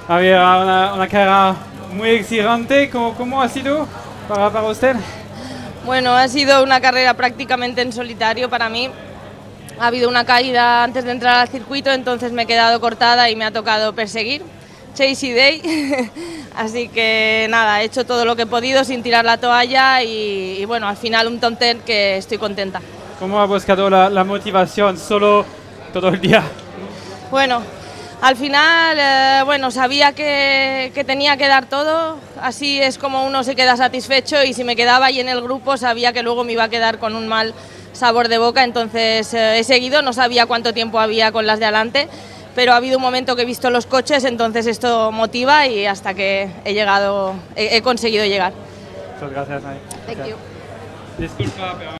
Había una carrera muy exigente. ¿Cómo ha sido para usted? Bueno, ha sido una carrera prácticamente en solitario para mí. Ha habido una caída antes de entrar al circuito, entonces me he quedado cortada y me ha tocado perseguir. Chasey Day. Así que nada, he hecho todo lo que he podido sin tirar la toalla y bueno, al final un top 10 que estoy contenta. ¿Cómo ha buscado la motivación solo todo el día? Bueno, al final, bueno, sabía que tenía que dar todo, así es como uno se queda satisfecho y si me quedaba ahí en el grupo sabía que luego me iba a quedar con un mal sabor de boca, entonces he seguido, no sabía cuánto tiempo había con las de adelante, pero ha habido un momento que he visto los coches, entonces esto motiva y hasta que he conseguido llegar. Muchas gracias, Nay. Thank you. Disculpa, pero...